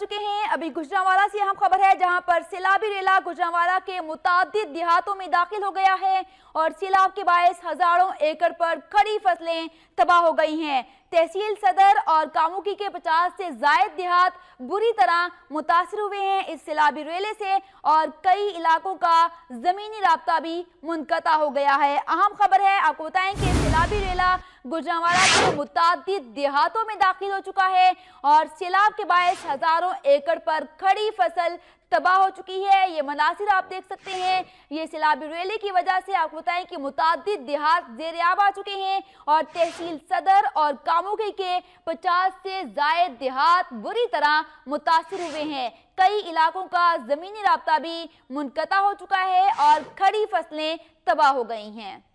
चुके हैं। अभी गुजरांवाला से अहम खबर है, जहां पर सैलाबी रेला गुजरांवाला के मुतादिद देहातों में दाखिल हो गया है और सैलाब के बायस हजारों एकड़ पर खड़ी फसलें तबाह हो गई हैं। तहसील सदर और कामुकी के 50 से जायद देहात बुरी तरह मुतासर हुए हैं इस सैलाबी रेले से और कई इलाकों का जमीनी राब्ता भी मुनक़ता हो गया है। अहम खबर है, आपको बताएं कि सैलाबी रेला गुजरांवाला के मुतादिद देहातों में दाखिल हो चुका है और सैलाब के बायस हजारों एकड़ पर खड़ी फसल तबाह हो चुकी है। ये मनासिर आप देख सकते हैं। ये सैलाबी रेले की वजह से आपको बताएं कि मुतादिद देहात ज़ेर-ए-आब आ चुके हैं और तहसील सदर और कामुकी के 50 से जायद देहात बुरी तरह मुतासिर हुए हैं। कई इलाकों का ज़मीनी राब्ता भी मुनक़ता हो चुका है और खड़ी फसलें तबाह हो गई हैं।